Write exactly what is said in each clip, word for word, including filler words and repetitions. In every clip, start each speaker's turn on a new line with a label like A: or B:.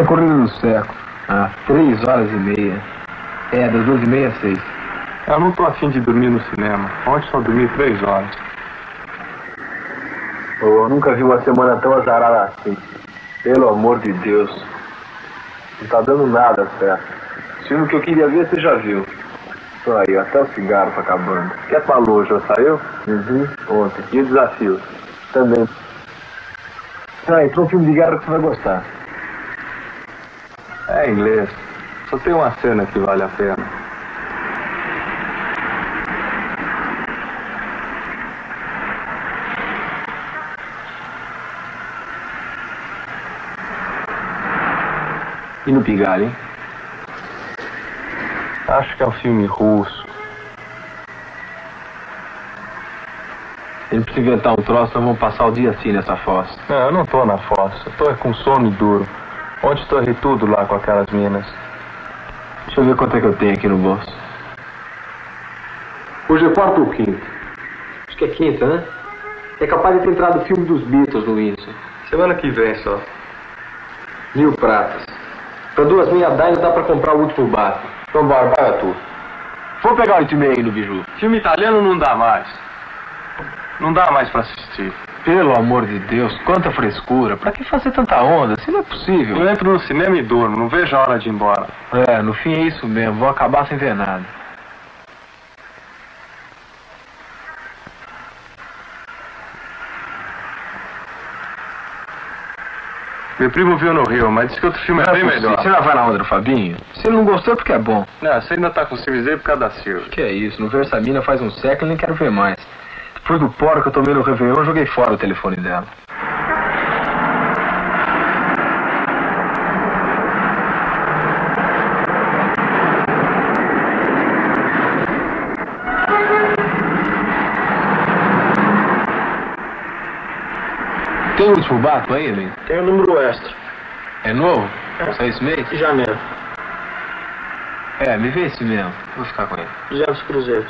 A: corrida do século. Ah, três horas e meia. É, das duas e meia às seis.
B: Eu não tô afim de dormir no cinema. Ontem só dormi três horas.
C: Oh, eu nunca vi uma semana tão azarada assim. Pelo amor de Deus. Não tá dando nada certo. O filme que eu queria ver, você já viu. Tô aí, até o cigarro tá acabando. Quer falou, já saiu? Uhum, ontem. E o desafio? Também.
A: Ah, entrou um filme de guerra que você vai gostar.
B: É inglês. Só tem uma cena que vale a pena.
A: E no Pigalle, hein?
B: Acho que é um filme russo.
A: Ele precisa inventar um troço, nós vamos passar o dia assim nessa fossa.
B: Não, eu não tô na fossa. Eu tô com sono duro. Ontem estorrei tudo lá com aquelas minas.
A: Deixa eu ver quanto é que eu tenho aqui no bolso. Hoje é quarto ou quinto? Acho que é quinta, né? É capaz de ter entrado o filme dos Beatles no Windsor.
B: Semana que vem só.
A: Mil pratas. Pra duas meia dá dá pra comprar o último bate. Vambora, paga tu. Vou pegar oito e meia aí no Biju.
B: Filme italiano não dá mais. Não dá mais pra assistir.
A: Pelo amor de Deus, quanta frescura. Pra que fazer tanta onda? Isso não é possível.
B: Eu entro no cinema e durmo. Não vejo a hora de ir embora.
A: É, no fim é isso mesmo. Vou acabar sem ver nada.
B: Meu primo viu no Rio, mas disse que outro filme é,
A: é
B: bem
A: possível.
B: melhor.
A: Você não vai na onda do Fabinho? Se ele não gostou é porque é bom.
B: Não, você ainda tá com o ciúmes dele por causa da Silvia.
A: Que é isso, não vejo essa mina faz um século e nem quero ver mais. Depois do poro que eu tomei no Réveillon, eu joguei fora o telefone dela. Tem o último bato aí, Lin?
C: Tem o número extra.
A: É novo?
C: É.
A: Só esse mês?
C: De janeiro.
A: É, me vê esse mesmo. Vou ficar com ele.
C: duzentos cruzeiros.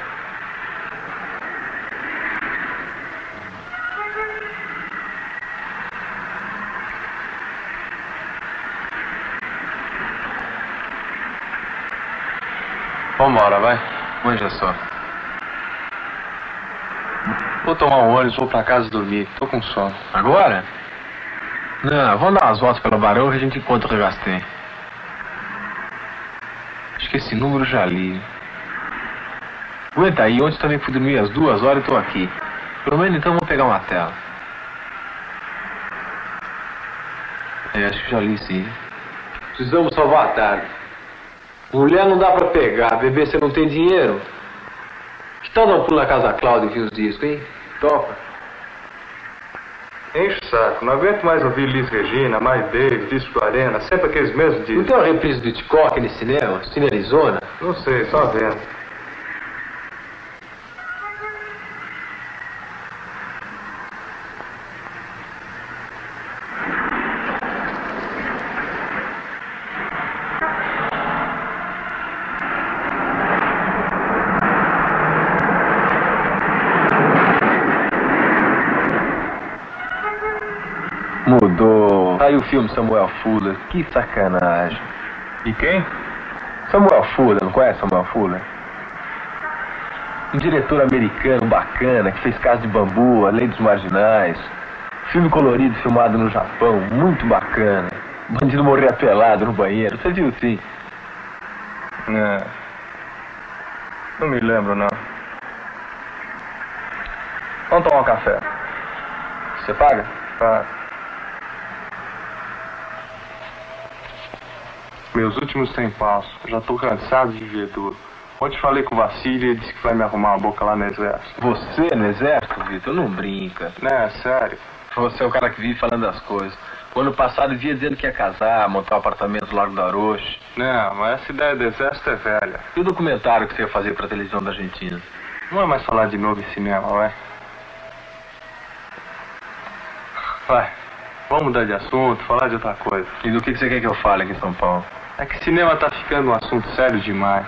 B: Vambora, vai.
A: Manja só.
B: Vou tomar um ônibus, vou pra casa dormir. Tô com sono.
A: Agora? Não, vamos dar umas voltas pela Barão e a gente encontra o Regastem. Acho que esse número já li. Aguenta aí, ontem também fui dormir às duas horas e tô aqui. Pelo menos então vamos pegar uma tela. É, acho que já li sim. Precisamos salvar a tarde. Mulher não dá pra pegar, bebê você não tem dinheiro. Que tal dar um pulo na casa da Cláudia e ver os discos, hein? Topa.
B: Enche o saco. Não aguento mais ouvir Liz Regina, Mai Davis, Disco Arena, sempre aqueles mesmos
A: Não
B: discos.
A: tem uma reprise do Hitchcock nesse cinema? Cine Arizona?
B: Não sei, só vendo.
A: Mudou. Tá aí o filme Samuel Fuller. Que sacanagem.
B: E quem?
A: Samuel Fuller, não conhece Samuel Fuller? Um diretor americano bacana que fez Casa de Bambu, A Lei dos Marginais. Filme colorido filmado no Japão, muito bacana. O bandido morrer pelado no banheiro. Você viu sim?
B: Não. Não me lembro, não. Vamos tomar um café.
A: Você paga?
B: Tá. Meus últimos cem paus. Já tô cansado de viver duro. Ontem falei com o Vassili e ele disse que vai me arrumar uma boca lá no exército.
A: Você no exército, Vitor? Não brinca.
B: Não, é sério.
A: Você é o cara que vive falando das coisas. O ano passado via dizendo que ia casar, montar um apartamento no Largo da Aroche.
B: Não, mas essa ideia do exército é velha.
A: E o documentário que você ia fazer pra televisão da Argentina?
B: Não é mais falar de novo em cinema, vai? Vai, vamos mudar de assunto, falar de outra coisa.
A: E do que você quer que eu fale aqui em São Paulo?
B: É que cinema tá ficando um assunto sério demais.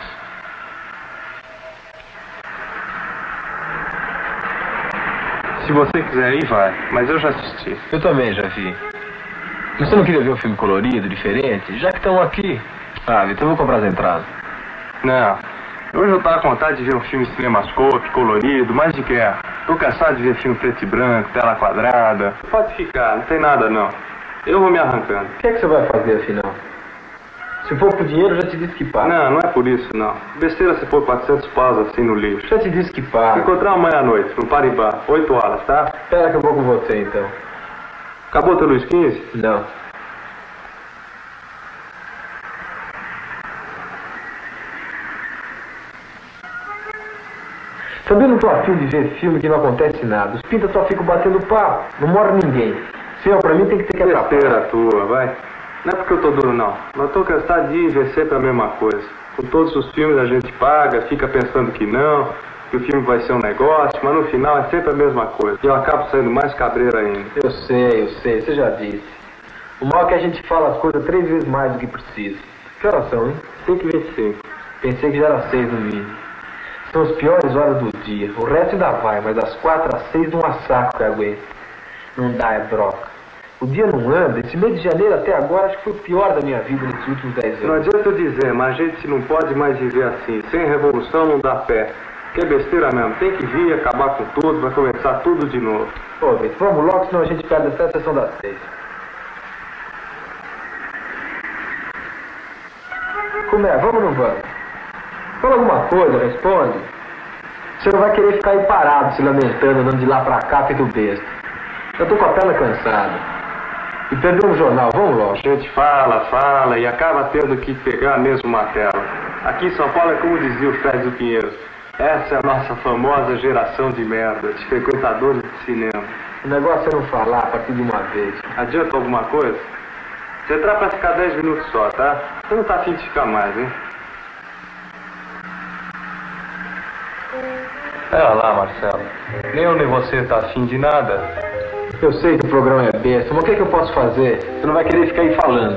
B: Se você quiser ir, vai. Mas eu já assisti.
A: Eu também já vi. Mas você não queria ver um filme colorido, diferente? Já que estão aqui. Ah, Vitor, eu vou comprar as entradas.
B: Não. Hoje eu tava com vontade de ver um filme cinemascope, colorido, mais de guerra. Tô cansado de ver filme preto e branco, tela quadrada. Pode ficar, não tem nada não. Eu vou me arrancando.
C: O que é que você vai fazer, afinal? Se for por dinheiro, eu já te disse que paga.
B: Não, não é por isso, não. Besteira se for quatrocentos paus assim no lixo.
C: Já te disse que paga.
B: Encontrar amanhã à noite, no Paribá, oito horas, tá?
C: Espera que eu vou com você, então.
B: Acabou teu Luiz quinze?
C: Não. Também não tô afim de ver filme que não acontece nada. Os pintas só ficam batendo papo. Não morre ninguém. Senhor, pra mim tem que ter que atrapalhar.
B: Besteira tua, vai. Não é porque eu tô duro, não. Mas tô cansado de ir ver sempre a mesma coisa. Com todos os filmes a gente paga, fica pensando que não, que o filme vai ser um negócio, mas no final é sempre a mesma coisa. E eu acabo saindo mais cabreiro ainda.
C: Eu sei, eu sei, você já disse. O mal é que a gente fala as coisas três vezes mais do que precisa. Que horas são, hein?
B: cinco e vinte e cinco.
C: Pensei que já era seis no mínimo. São as piores horas do dia. O resto ainda vai, mas das quatro às seis não há saco que aguenta. Não dá, é broca. O dia não anda. Esse mês de janeiro até agora acho que foi o pior da minha vida nesses últimos dez anos.
B: Não adianta eu dizer, mas a gente não pode mais viver assim. Sem revolução não dá pé. Que é besteira mesmo. Tem que vir, acabar com tudo, vai começar tudo de novo.
C: Ô, Vitor, vamos logo, senão a gente perde até a sessão das seis. Como é? Vamos ou não vamos? Fala alguma coisa, responde. Você não vai querer ficar aí parado, se lamentando, andando de lá pra cá, feito besta. Eu tô com a perna cansada. E perdeu um jornal, vamos logo.
B: A gente fala, fala e acaba tendo que pegar mesmo uma tela. Aqui em São Paulo é como dizia o Fred do Pinheiro. Essa é a nossa famosa geração de merda, de frequentadores de cinema.
C: O negócio é não falar a partir de uma vez.
B: Adianta alguma coisa? Você entrar pra ficar dez minutos só, tá? Você não tá afim de ficar mais, hein? Olha lá, Marcelo. Nem eu nem você tá afim de nada.
C: Eu sei que o programa é besta, mas o que é que eu posso fazer? Você não vai querer ficar aí falando.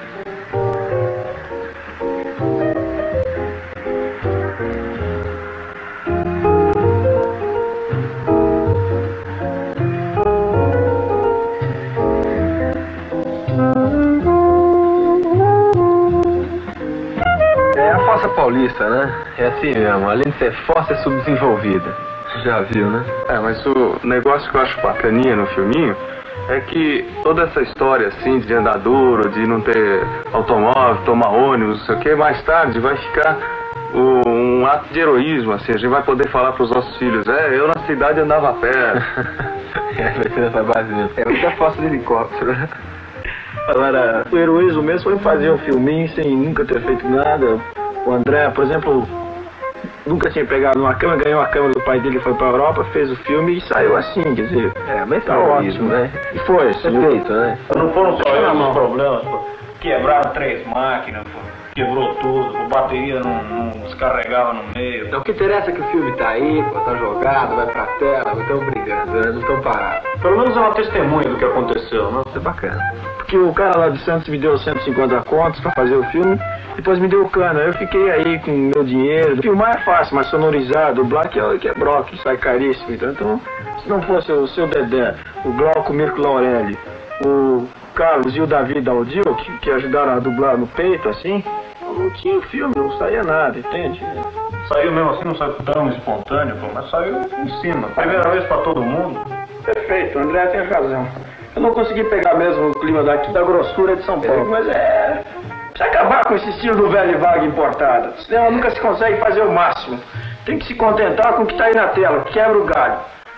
C: É a Fossa Paulista, né? É assim mesmo, além de ser fossa, é subdesenvolvida. Já viu, né?
B: É, mas o negócio que eu acho bacaninha no filminho é que toda essa história assim de andar duro, de não ter automóvel, tomar ônibus, não sei o que, mais tarde vai ficar o, um ato de heroísmo, assim, a gente vai poder falar pros nossos filhos, é, eu na cidade andava a pé.
C: É, vai ser nessa base mesmo. É muita fossa de helicóptero, né?
D: Agora, o heroísmo mesmo foi fazer um filminho sem nunca ter feito nada. O André, por exemplo, nunca tinha pegado uma câmera, ganhou a câmera do pai dele, foi pra Europa, fez o filme e saiu assim, quer dizer...
C: É, mas
D: tá
C: é
D: ótimo,
C: isso, né?
D: E foi,
C: É
D: sim.
C: feito, né?
E: Não foram só esses os problemas, pô. Quebraram três máquinas, pô. Quebrou tudo, a bateria não, não descarregava no meio.
C: Então, o que interessa é que o filme tá aí, pô, tá jogado, vai pra tela, não estão brigando, né? Não estão parados.
E: Pelo menos é uma testemunha do que aconteceu, né?
C: Isso é bacana.
D: Porque o cara lá de Santos me deu cento e cinquenta contos pra fazer o filme, depois me deu o cano. Eu fiquei aí com o meu dinheiro. Filmar é fácil, mas sonorizar, dublar que é, que é broque, sai caríssimo. Então, então, se não fosse o seu Dedé, o Glauco Mirko Laurelli, o Carlos e o Davi Daldio, que, que ajudaram a dublar no peito, assim, não tinha filme, não saía nada, entende?
E: Saiu mesmo assim, não saiu tão espontâneo, pô, mas saiu em cima. Primeira vez pra todo mundo.
D: Perfeito, o André tem razão. Eu não consegui pegar mesmo o clima daqui da grossura de São Paulo, mas é... Precisa acabar com esse estilo do velho e vaga importado. Senão nunca se consegue fazer o máximo. Tem que se contentar com o que está aí na tela, quebra o galho.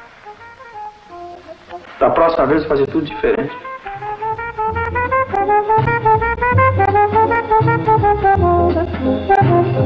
D: Da próxima vez fazer tudo diferente.
F: Thank you.